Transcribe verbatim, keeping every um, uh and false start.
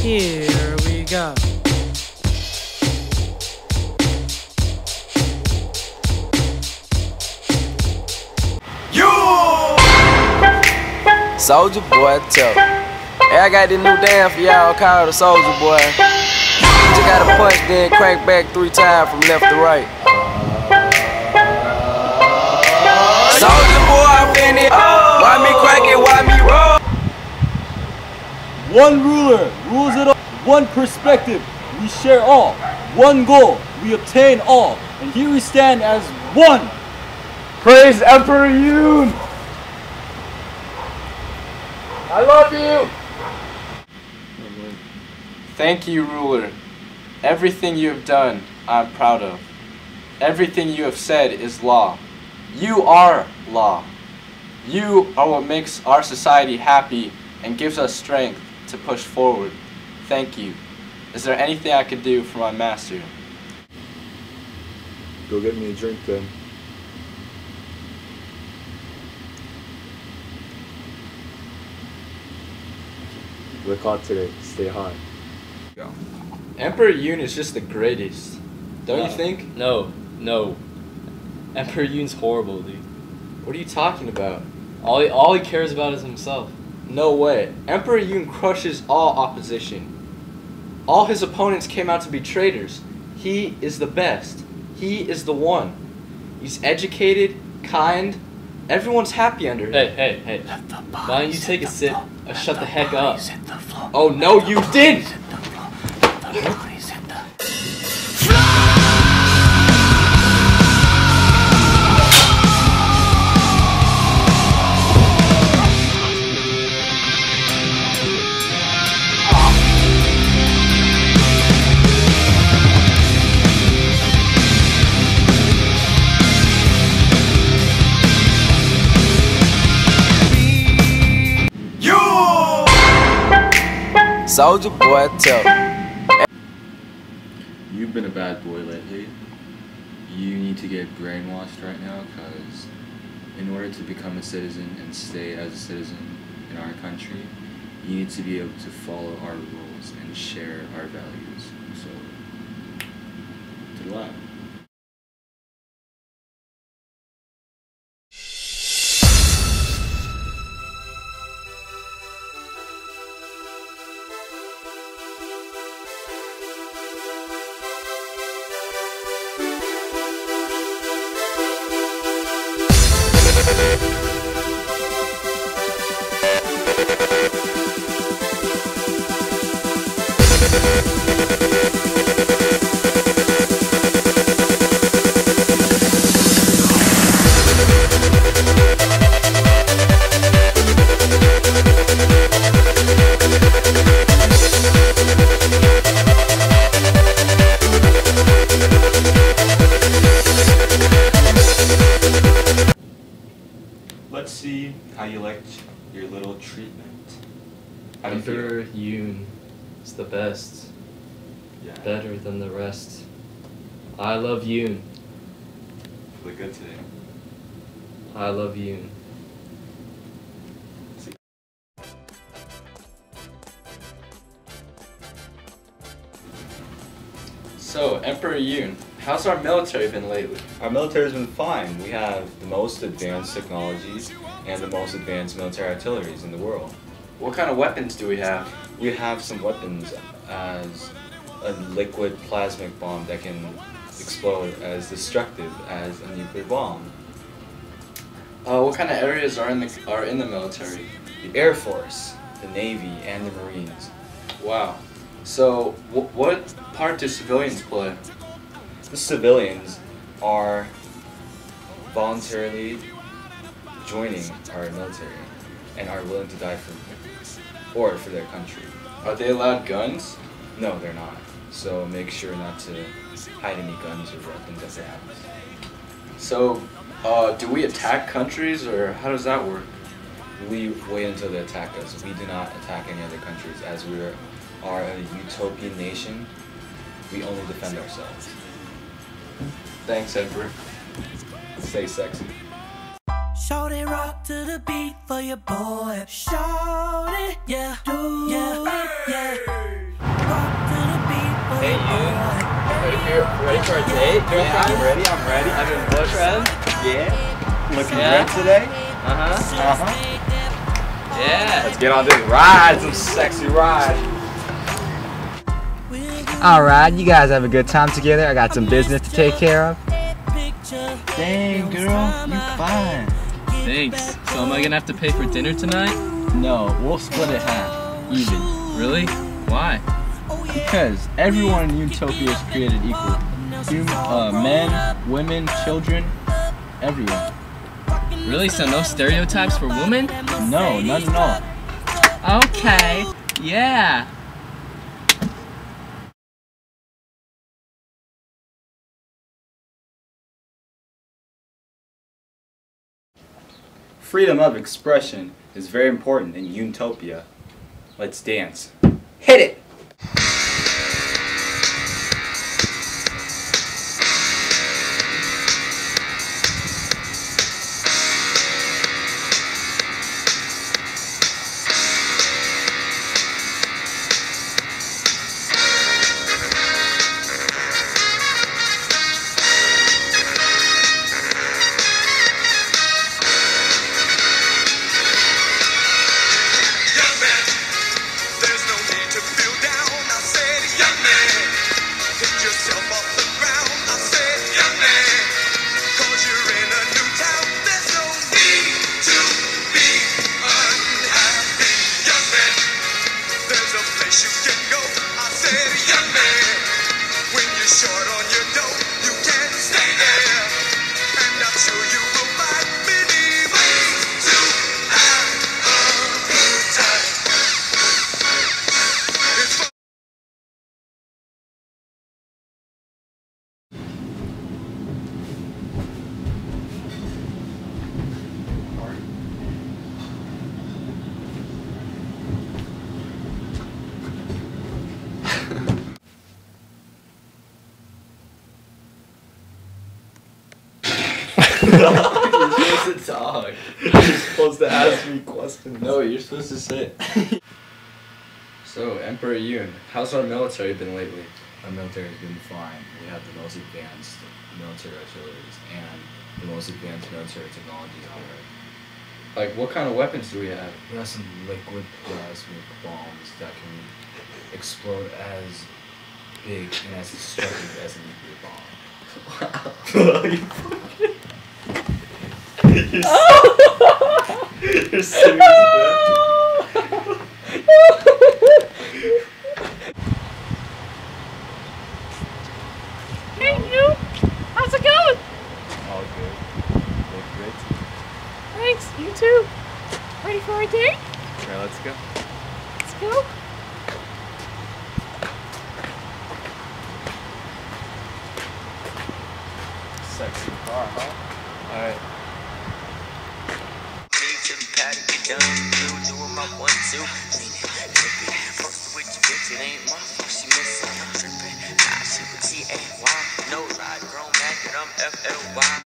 Here we go. Soldier boy, tell. Hey, I got this new dance for y'all called the Soldier Boy. You just gotta punch, then crank back three times from left to right. Soldier boy, I'm in it. Why me crank it? Why me roll? One ruler rules it all. One perspective, we share all. One goal, we obtain all. And here we stand as one. Praise Emperor Yun! I love you! Thank you, ruler. Everything you have done, I'm proud of. Everything you have said is law. You are law. You are what makes our society happy and gives us strength to push forward. Thank you. Is there anything I could do for my master? Go get me a drink then. Work hard today, stay high. Emperor Yun is just the greatest. Don't no. you think? No, no. Emperor Yun's horrible, dude. What are you talking about? All he, all he cares about is himself. No way. Emperor Yun crushes all opposition. All his opponents came out to be traitors. He is the best. He is the one. He's educated, kind. Everyone's happy under him. Hey, hey, hey. Why don't you take a sip or shut the heck up? Oh no, you didn't! Soldier boy, tell. You've been a bad boy lately. You need to get brainwashed right now, because in order to become a citizen and stay as a citizen in our country, you need to be able to follow our rules and share our values. So, to the lab. Let's see how you liked your little treatment. How do you Emperor feel? Yun is the best. Yeah. Better than the rest. I love Yun. Look good today. I love Yun. So, Emperor Yun, how's our military been lately? Our military's been fine. We have the most advanced technologies and the most advanced military artilleries in the world. What kind of weapons do we have? We have some weapons as a liquid plasmic bomb that can explode as destructive as a nuclear bomb. Uh, what kind of areas are in the are in the military? The Air Force, the Navy, and the Marines. Wow. So, w what part do civilians play? The civilians are voluntarily joining our military and are willing to die for or for their country. Are they allowed guns? No, they're not. So make sure not to hide any guns or weapons at their house. So, uh, do we attack countries, or how does that work? We wait until they attack us. We do not attack any other countries, as we are a utopian nation. We only defend ourselves. Thanks, Emperor. Stay sexy. Shout it rock to the beat for your boy. Shout it, yeah, do yeah, it, yeah. Hey, you. Ready for, ready for a date? Yeah, I'm ready, I'm ready. I've been boyfriend. Yeah. Looking Yeah. good today? Uh-huh. Uh-huh. Yeah. Let's get on this ride, some sexy ride. Alright, you guys have a good time together. I got some business to take care of. Dang, girl, you fine. Thanks. So am I gonna have to pay for dinner tonight? No, we'll split it half, even. Really? Why? Because everyone in Utopia is created equal. Hum uh, men, women, children, everyone. Really? So no stereotypes for women? No, none at all. Okay. Yeah. Freedom of expression is very important in Yuntopia. Let's dance. Hit it! You're supposed to talk. You're supposed to ask me questions. No, you're supposed to sit. So, Emperor Yun, how's our military been lately? Our military has been fine. We have the most advanced military artilleries and the most advanced military technologies on Earth. Like, what kind of weapons do we have? We have some liquid plasmic bombs that can explode as big and as destructive as a nuclear bomb. You're, so You're serious, man. Hey, you! How's it going? All good. Look great. Thanks, you too. Ready for a date? Okay, let's go. Let's go. Sexy car, huh? Alright. Doing my one, two. First with your bitch, it ain't my fault. She missing. I'm tripping. Nah, she, but she ain't wild. No ride, grown man, that I'm F L Y.